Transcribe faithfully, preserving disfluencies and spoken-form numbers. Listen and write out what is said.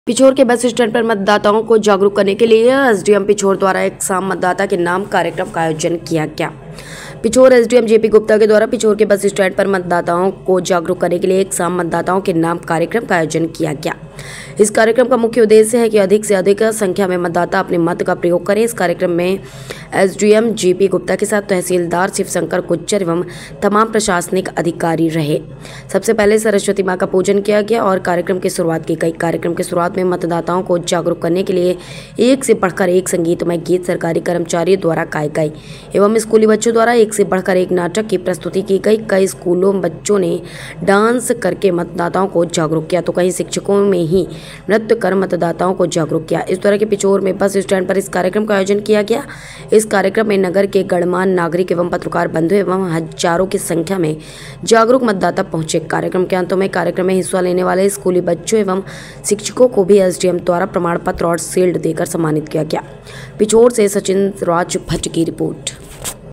पिछोर के bus stand पर मतदाताओं को जागरूक करने के लिए एसडीएम पिछोर द्वारा एक शाम मतदाता के नाम कार्यक्रम का आयोजन किया गया। पिछोर एसडीएम जेपी गुप्ता के द्वारा पिछोर के बस स्टैंड पर मतदाताओं को जागरूक करने के लिए एक शाम मतदाताओं के नाम कार्यक्रम का आयोजन किया गया। इस कार्यक्रम का मुख्य उद्देश्य है कि अधिक से अधिक संख्या में मतदाता अपने मत का प्रयोग करें। इस कार्यक्रम में एसडीएम जेपी गुप्ता के साथ तहसीलदार शिवशंकर गुज्जर एवं तमाम प्रशासनिक अधिकारी रहे। सबसे पहले सरस्वती मां का पूजन किया गया और कार्यक्रम की शुरुआत की गई। कार्यक्रम की शुरुआत में मतदाताओं को जागरूक करने के लिए एक से बढ़कर एक संगीतमय गीत सरकारी कर्मचारियों द्वारा गाए गए एवं स्कूली बच्चों द्वारा एक से बढ़कर एक नाटक की प्रस्तुति की गई। कई स्कूलों में बच्चों ने डांस करके मतदाताओं को जागरूक किया तो कई शिक्षकों में ही नृत्य कर मतदाताओं को जागरूक किया। इस तरह के पिछोर में बस स्टैंड पर इस कार्यक्रम का आयोजन किया गया। इस कार्यक्रम में नगर के गणमान्य नागरिक एवं पत्रकार बंधु एवं हजारों की संख्या में जागरूक मतदाता पहुंचे। कार्यक्रम के अंत में कार्यक्रम में हिस्सा लेने वाले स्कूली बच्चों एवं शिक्षकों को भी एसडीएम द्वारा प्रमाण पत्र और शील्ड देकर सम्मानित किया गया। पिछोर से सचिन राज भट्ट की रिपोर्ट।